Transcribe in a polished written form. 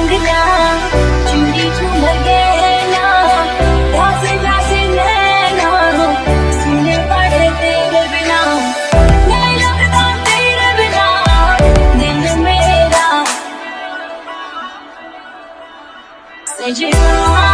कंगना चूड़ी झूमर गहना राज राज नैना सुने पड़े तेरे बिना नहीं लगता तेरे बिना दिल मेरा सजना।